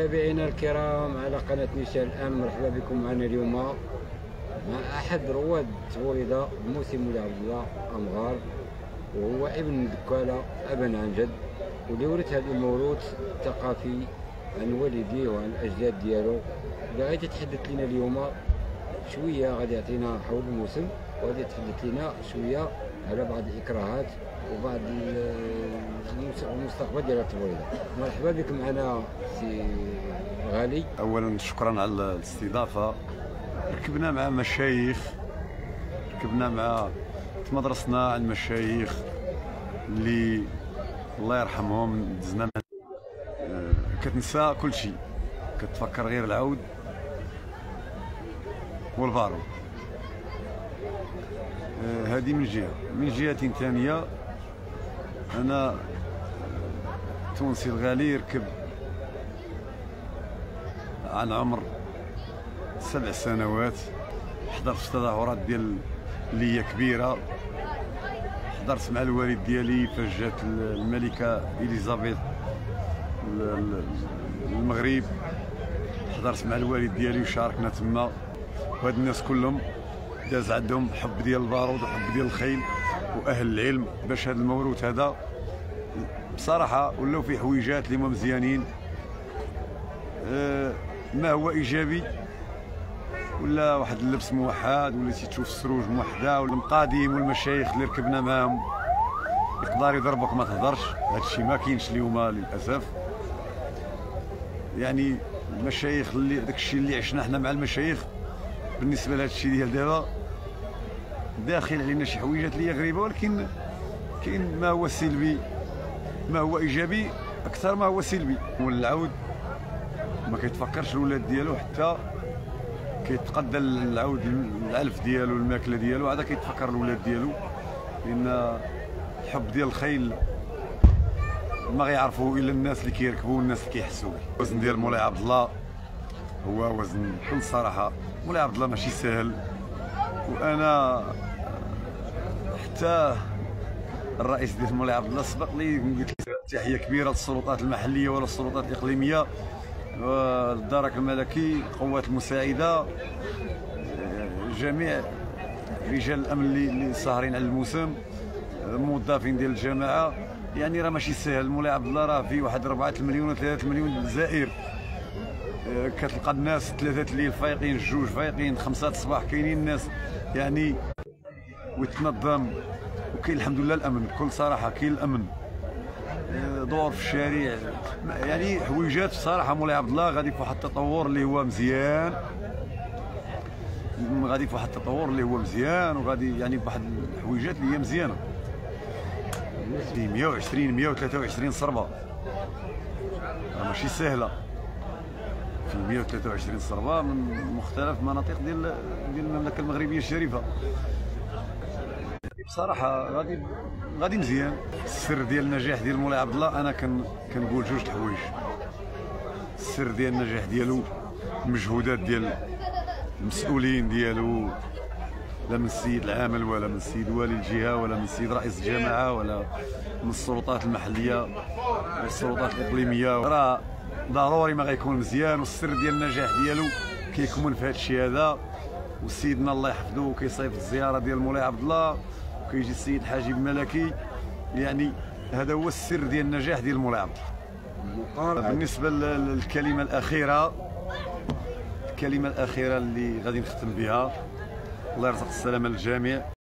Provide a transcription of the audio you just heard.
متابعينا الكرام على قناة نيشان الأم، مرحبا بكم معنا اليوم مع أحد رواد توريدة بموسم ولي عبد الله أمغار، وهو ابن دكالة أبا عن جد، واللي ورث هذا الموروث الثقافي عن والديه وعن الأجداد ديالو. اللي غادي يتحدث لنا اليوم شوية، غادي يعطينا حول الموسم، وغادي يتحدث لنا شوية على بعض الإكراهات وبعض المستقبل ديال التوريدة. مرحبا بك معنا سي غالي. اولا شكرا على الاستضافه. ركبنا مع مشايخ، تمدرسنا عن مشايخ اللي الله يرحمهم دزنا كتنسى كل شيء، كتفكر غير العود والبارو. هذه من جهة ثانية أنا تونسي الغالي، ركب عن عمر 7 سنوات، حضرت في تظاهرات ديال اللي هي كبيرة، حضرت مع الوالد ديالي فاش جات الملكة إليزابيث المغرب، حضرت مع الوالد ديالي وشاركنا تما. وهاد الناس كلهم داز عندهم حب ديال البارود وحب ديال الخيل واهل العلم، باش هذا الموروث هذا بصراحه ولاو فيه حويجات اللي هما مزيانين. ما هو ايجابي، ولا واحد اللبس موحد، ولا تشوف السروج موحده، والمقاديم والمشايخ اللي ركبنا معاهم يقدر يضربك ما تهضرش. هذا الشيء ما كاينش اليوم للاسف. يعني المشايخ اللي داك الشيء اللي عشنا حنا مع المشايخ بالنسبه لهذا الشيء ديال دابا داخل علينا شي حويجات اللي هي غريبه، ولكن كاين ما هو سلبي، ما هو ايجابي اكثر ما هو سلبي. والعود ما كيتفكرش الاولاد ديالو، حتى كيتقدى العود العلف ديالو الماكله ديالو، هذا كيتفكر الاولاد ديالو، لان الحب ديال الخيل ما غيعرفوه الا الناس اللي كيركبوا والناس اللي كيحسوا به. الوزن ديال مولاي عبد الله هو وزن بكل صراحه، مولاي عبد الله ماشي ساهل. وانا حتى الرئيس ديال مولاي عبد الله سبق لي، قلت له تحيه كبيره للسلطات المحليه ولا السلطات الاقليميه والدرك الملكي، القوات المساعده، جميع رجال الامن اللي ساهرين على الموسم، الموظفين ديال الجماعه. يعني راه ماشي ساهل. مولاي عبد الله راه في واحد 4 مليون و 3 مليون زائر، كتلقى الناس 3 الليل فايقين، 2 فايقين، 5 الصباح كاينين الناس يعني، ويتنظم. وكاين الحمد لله الامن، بكل صراحه كاين الامن، دور في الشارع، يعني حويجات بصراحه. مولاي عبد الله غادي في واحد التطور اللي هو مزيان، وغادي يعني بواحد الحويجات اللي هي مزيانه. 120 123 صربه ماشي سهله، في 123 صربه من مختلف المناطق ديال المملكه المغربيه الشريفه. بصراحه غادي مزيان. السر ديال النجاح ديال مولاي عبد الله انا كنقول 2 الحوايج. السر ديال النجاح ديالو المجهودات ديال المسؤولين ديالو، لا من السيد العامل ولا من السيد والي الجهه ولا من السيد رئيس الجامعه ولا من السلطات المحليه والسلطات الاقليميه. راه ضروري ما غيكون مزيان، والسر ديال النجاح ديالو كيكمن في هذا الشيء هذا. وسيدنا الله يحفظه كيصيفط الزياره ديال مولاي عبد الله، وكيجي السيد الحاجب الملكي. يعني هذا هو السر ديال النجاح ديال مولاي عبد الله. بالنسبه للكلمه الاخيره اللي غادي نختم بها، الله يرزق السلامه للجميع.